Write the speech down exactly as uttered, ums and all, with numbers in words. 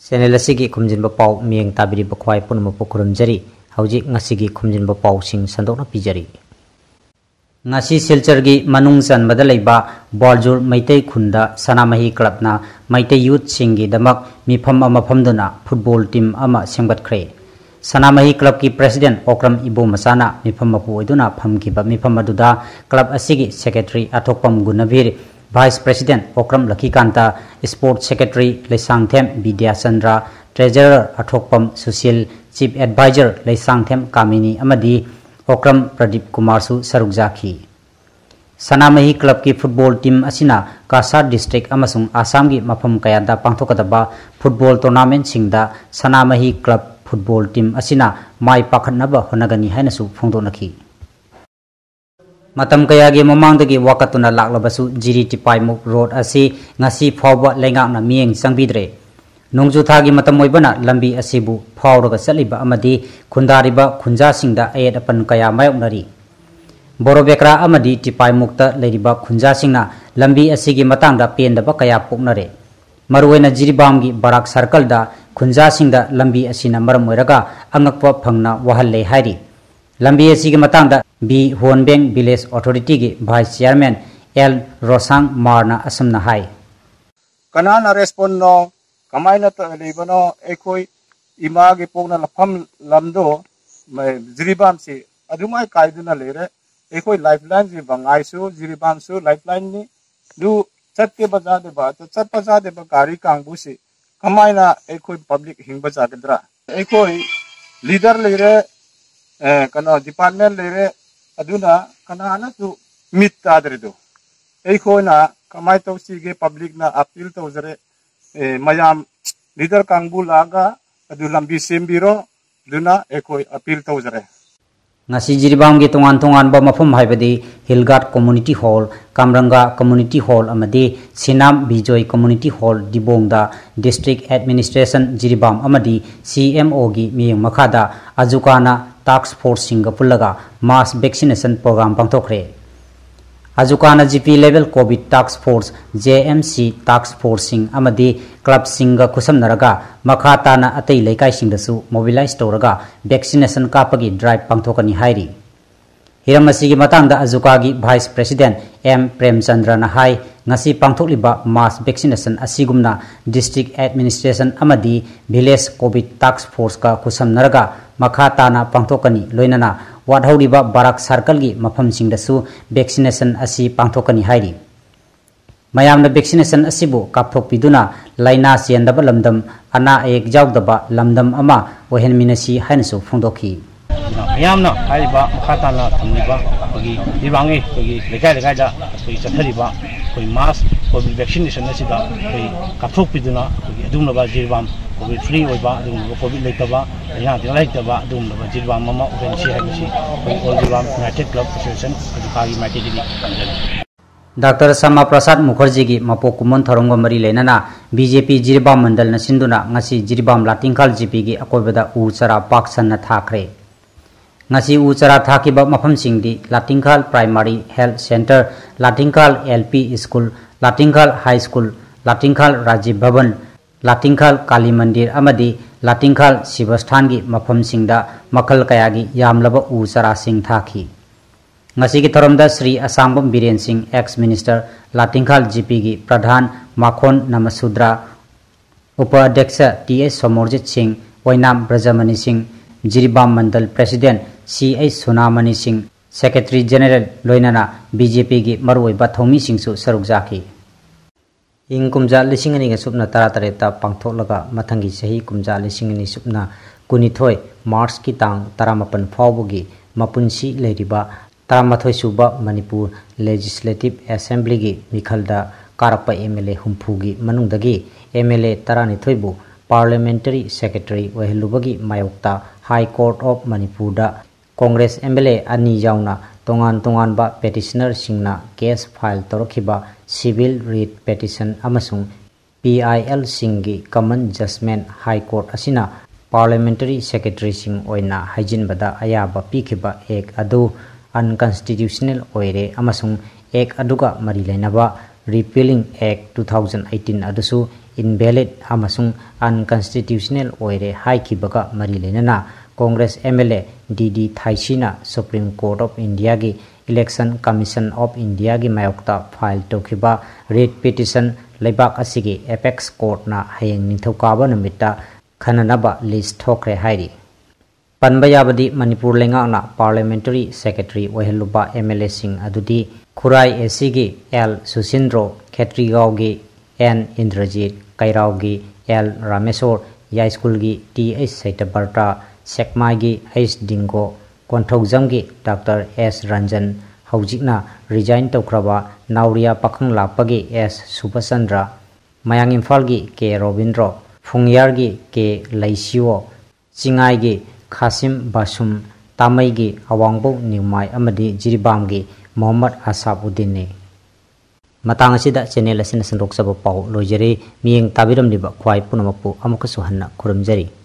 Channel asigi khumjinba paw mieng tabiri bakhwai punma pokhrumjari hauji ngasigi khumjinba paw sing sandokna pijari ngasi silchargi manung janbada leiba Borjur Meitei khunda Sanamahi clubna Meitei youth singi damak mifam ama famduna football team ama semgatkhre Sanamahi club ki president Okram Ibo Masana mifam mapu oiduna phamkiba mifam aduda club asigi secretary Athokpam Gunavir Vice President Okram Lakikanta, Sport Secretary Leisangthem Vidya Chandra, Treasurer Athokpam Sushil, Chief Advisor Leisangthem Kamini Amadi, Okram Pradip Kumar Su Sarukjaki. Sanamahi Club ki football team asina Kasar District amasung Assam gi mafam kayada pangthokadaba football tournament singda Sanamahi Club football team asina mai pakhatnaba honagani hainasu phongdonaki. Matam kaya gi mamangdagi wakatuna laklabasu jiri tipaimuk road asi ngasi phawba lengakna mieng sangbidre nongju thagi matam moibana lambi asibu phawraga chaliba amadi khundariba khunja singda ayet apan kaya mayoknari borobekra amadi tipaimukta leiriba khunja singna lambi asigi matangda pendaba kaya poknare maruena jiribamgi barak circle da khunja singda lambi asina maram moiraga angakwa phangna wahalle hairi lambi asigi matangda B. Huonbeng Village Authority ki Vice Chairman L. Rosang Marna Asamna Hai. Kanana respond no kamaina ta libano ekoi imagi pogna lafam lamdo mai jiribam si adumai kaiduna lere ekoi lifeline ji bangai su jiribam su lifeline ni du chatte baja de ba chat baja de ba gari kangbu si kamaina ekoi public hingba jagadra ekoi leader lere kana department lere aduna kanana tu mit tadredo ei khoina kamai to sige public na appeal to jare mayam leader kangbu laga adu lambi sembiro duna ekoi appeal to jare ngasi jiribam gi tongan tongan ba mafum haibadi Hilgat Community Hall Kamranga Community Hall amadi Sinam Bijoy Community Hall Dibongda District Administration Jiribam amadi C M O gi miyeng makhada ajukana Task Force Singapulaga Mass Vaccination Program Pangtokre. Ajukana G P Level COVID Task Force J M C Task Force Sing Amadi Club Singa Kusam Naraga Makhatana Atei Lekai Singdasu Mobilize Toraga Vaccination Kapagi Drive Pangtokani Hairi. Hiramasigi Matanda Azukagi Vice President M. Premchandra Nahai Ngasi Pangtokliba Mass Vaccination Asigumna District Administration Amadi Village COVID Task Force Ka Kusam Naraga Makhatana Pangtokani Loinana Wadhauriba Barak Circle gi mafam singdasu vaccination asi pangthokani hairi mayamna vaccination asibu kapthokpiduna laina siandaba lamdam ana ek jawdaba lamdam ama ohenminasi hainasu phongdokhi mayamna haiba makhatana thumliba agi diwangi agi lekai lekai da koi chathariba koi mass covid vaccination asida koi kapthokpiduna agi adumnaba jirwam COVID free oiba adumnaba covid leitaba ya de leitaba adumnaba jirwam mama opensi haibasi all jirwam United Club Association adukagi matigi Doctor Sama Prasad Mukherjee gi mapok kumon tharongga mari lenana B J P Jiribam Mandal na sinduna ngasi Jiribam Latingkhal G P gi akoibada u chara paksan na thakre ngasi u chara thakiba mafam singdi Latingkhal Primary Health Center Latingkhal L P School Latingkhal High School Latingkhal Rajiv Bhavan Latingkhal Kali Mandir amadi Latingkhal Sivasthan gi mafam singda makal kaya gi yamlaba u chara sing thaki ngasi ki thoramda Sri Asambam Biren Singh ex minister Latingkhal G P gi pradhan Makhon Namasudra Upadhyaksha T S Somorjit Singh Wainam Brajamani Singh Jiribam Mandal President C H Sunamani Singh Secretary General Loinana B J P gi maroi bathomi singsu sarukjaki ing kumja lising ani ga supna tara tareta pangthoklaga mathangi sahi kumja lising ani supna kunithoi March ki tang taramapan phawbugi mapunsi leiriba taramathoi suba Manipur Legislative Assembly gi mikhalda karapa M L A humpugi manungdagi M L A taranithoi bu Parliamentary Secretary Wahilubagi Mayokta High Court of Manipur da Congress M L A ani yauna tongan tongan ba petitioner singna case file torokhiba civil writ petition amasung P I L singi common judgment High Court asina Parliamentary Secretary sing oina hajinbada ayaba pikhiba ek adu unconstitutional oire amasung ek aduga mari lainaba repealing act two thousand eighteen adusu invalid amasung unconstitutional oire haikibaga mari lenana Congress M L A D D Thaisina Supreme Court of India gi Election Commission of India gi mayokta file tokhiba writ petition leibak asigi apex court na hayeng ningthokaba numita khananaba list thokre hairi panba yabadi Manipur lenga na parliamentary secretary oheluba M L A sing adudi Khurai A C gi L Susindro Khetrigao gi N Indrajit Kairao gi L Ramesor Yai School gi T H Saitabarta Sekmai gi H Dingo Konthokjam gi Doctor S Ranjan Haujikna resign tokraba Nauria Pakhang Lapagi S Subasandra Mayang Imphal gi K Robindro Fungyar gi K Laisio Chingai gi Khasim Basum Tamai gi Awangbo Nimai amadi Jiribam gi Muhammad Asabuddin ne matang asida channel asina sandok sabo pau lojeri miyeng tabiram liba khwai punamapu amuka suhanna khuramjari